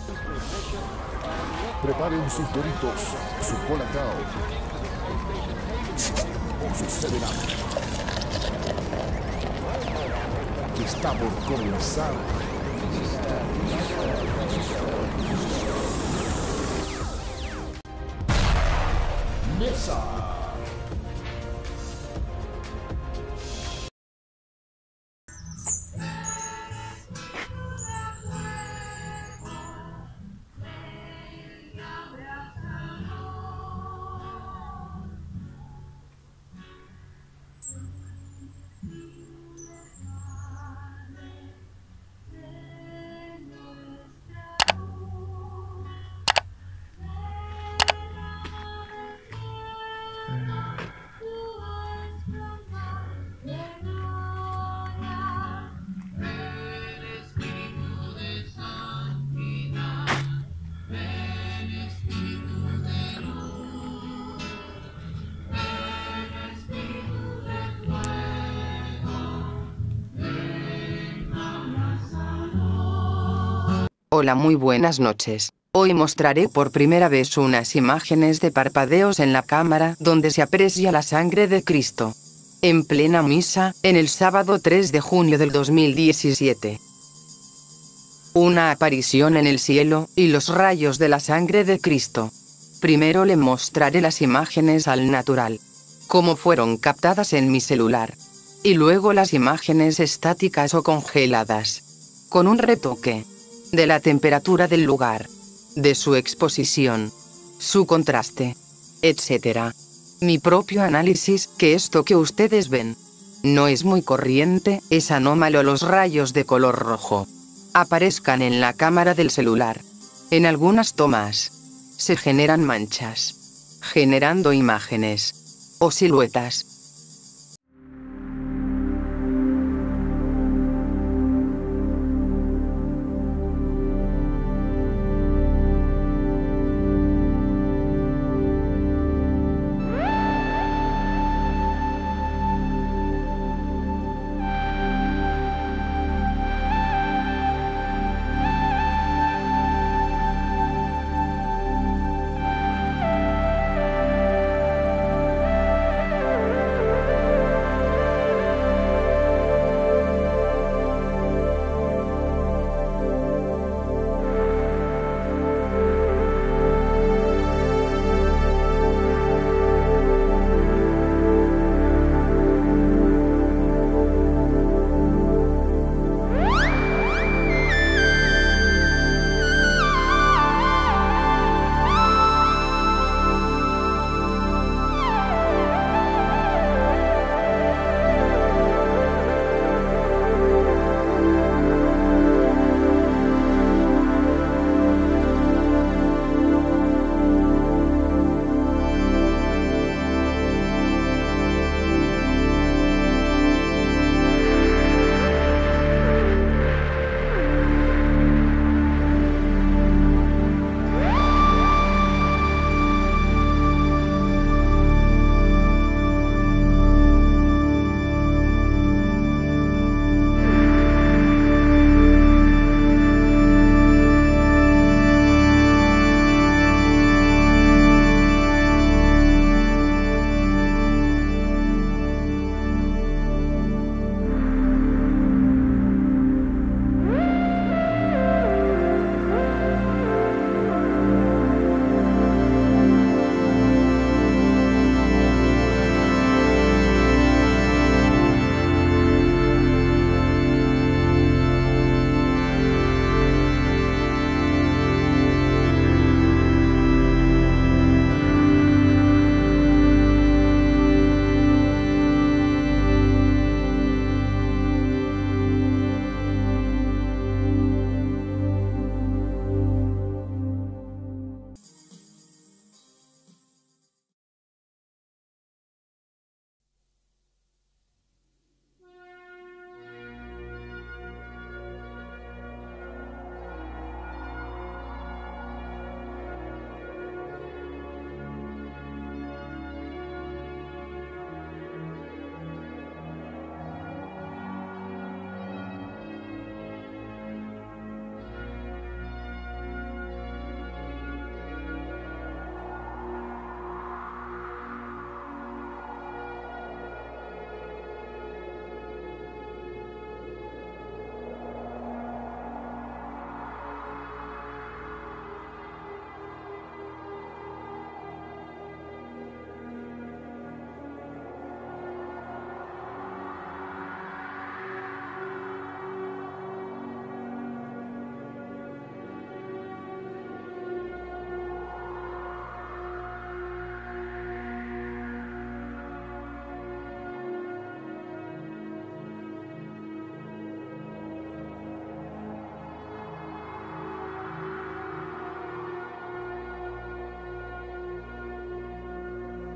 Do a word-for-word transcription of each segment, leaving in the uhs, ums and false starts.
Preparen sus Doritos, su Colacao o su seven up. Que está por comenzar. Mesa. Hola, muy buenas noches. Hoy mostraré por primera vez unas imágenes de parpadeos en la cámara donde se aprecia la sangre de Cristo. En plena misa, en el sábado tres de junio del dos mil diecisiete. Una aparición en el cielo, y los rayos de la sangre de Cristo. Primero le mostraré las imágenes al natural, como fueron captadas en mi celular. Y luego las imágenes estáticas o congeladas, con un retoque de la temperatura del lugar, de su exposición, su contraste, etcétera. Mi propio análisis, que esto que ustedes ven no es muy corriente, es anómalo. Los rayos de color rojo aparezcan en la cámara del celular. En algunas tomas se generan manchas, generando imágenes o siluetas.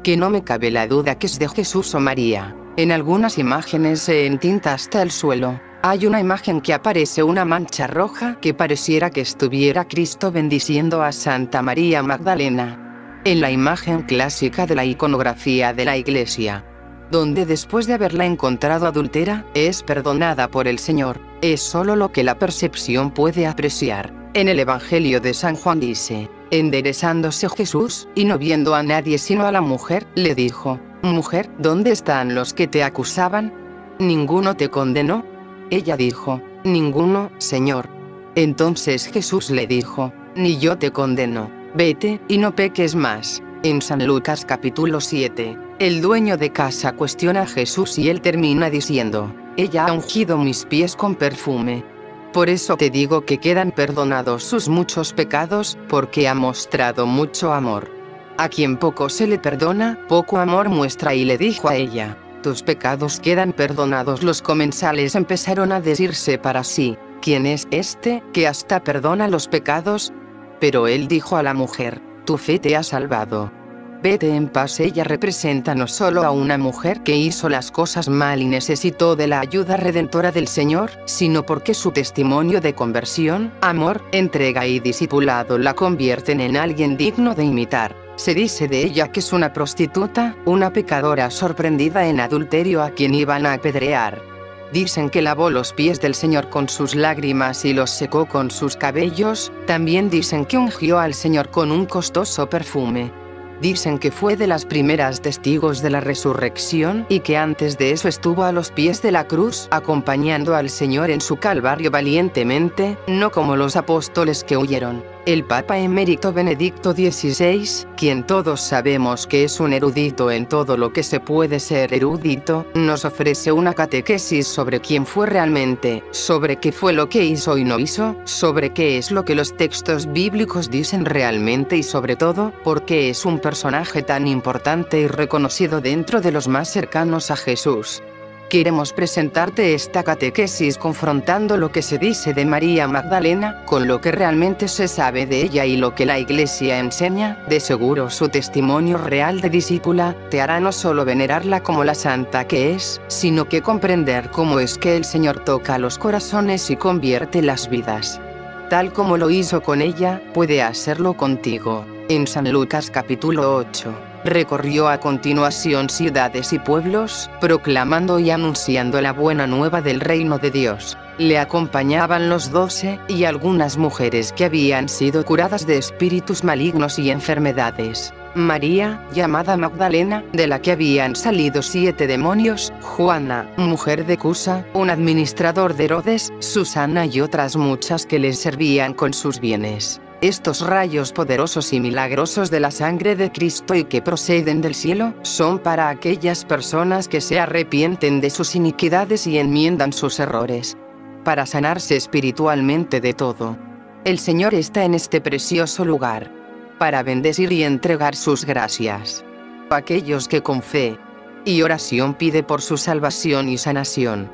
que no me cabe la duda que es de Jesús o María. En algunas imágenes se entinta hasta el suelo. Hay una imagen que aparece una mancha roja que pareciera que estuviera Cristo bendiciendo a Santa María Magdalena. En la imagen clásica de la iconografía de la Iglesia, donde después de haberla encontrado adúltera, es perdonada por el Señor, es solo lo que la percepción puede apreciar. En el Evangelio de San Juan dice: enderezándose Jesús, y no viendo a nadie sino a la mujer, le dijo: mujer, ¿dónde están los que te acusaban? ¿Ninguno te condenó? Ella dijo: ninguno, Señor. Entonces Jesús le dijo: ni yo te condeno, vete, y no peques más. En San Lucas capítulo siete, el dueño de casa cuestiona a Jesús y él termina diciendo: ella ha ungido mis pies con perfume. Por eso te digo que quedan perdonados sus muchos pecados, porque ha mostrado mucho amor. A quien poco se le perdona, poco amor muestra. Y le dijo a ella: tus pecados quedan perdonados. Los comensales empezaron a decirse para sí: ¿quién es este, que hasta perdona los pecados? Pero él dijo a la mujer: tu fe te ha salvado. Vete en paz. Ella representa no solo a una mujer que hizo las cosas mal y necesitó de la ayuda redentora del Señor, sino porque su testimonio de conversión, amor, entrega y discipulado la convierten en alguien digno de imitar. Se dice de ella que es una prostituta, una pecadora sorprendida en adulterio a quien iban a apedrear. Dicen que lavó los pies del Señor con sus lágrimas y los secó con sus cabellos. También dicen que ungió al Señor con un costoso perfume. Dicen que fue de las primeras testigos de la resurrección y que antes de eso estuvo a los pies de la cruz acompañando al Señor en su calvario valientemente, no como los apóstoles que huyeron. El Papa emérito Benedicto dieciséis, quien todos sabemos que es un erudito en todo lo que se puede ser erudito, nos ofrece una catequesis sobre quién fue realmente, sobre qué fue lo que hizo y no hizo, sobre qué es lo que los textos bíblicos dicen realmente y sobre todo, por qué es un personaje tan importante y reconocido dentro de los más cercanos a Jesús. Queremos presentarte esta catequesis confrontando lo que se dice de María Magdalena, con lo que realmente se sabe de ella y lo que la Iglesia enseña. De seguro su testimonio real de discípula, te hará no solo venerarla como la santa que es, sino que comprender cómo es que el Señor toca los corazones y convierte las vidas. Tal como lo hizo con ella, puede hacerlo contigo. En San Lucas capítulo ocho. Recorrió a continuación ciudades y pueblos, proclamando y anunciando la buena nueva del reino de Dios. Le acompañaban los doce, y algunas mujeres que habían sido curadas de espíritus malignos y enfermedades. María, llamada Magdalena, de la que habían salido siete demonios, Juana, mujer de Cusa, un administrador de Herodes, Susana y otras muchas que les servían con sus bienes. Estos rayos poderosos y milagrosos de la sangre de Cristo y que proceden del cielo, son para aquellas personas que se arrepienten de sus iniquidades y enmiendan sus errores, para sanarse espiritualmente de todo. El Señor está en este precioso lugar, para bendecir y entregar sus gracias a aquellos que con fe y oración pide por su salvación y sanación.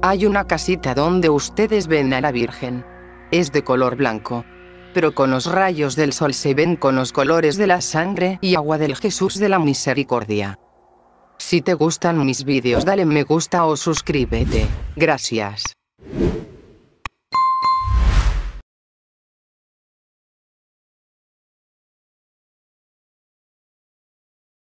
Hay una casita donde ustedes ven a la Virgen. Es de color blanco, pero con los rayos del sol se ven con los colores de la sangre y agua del Jesús de la Misericordia. Si te gustan mis vídeos, dale me gusta o suscríbete. Gracias.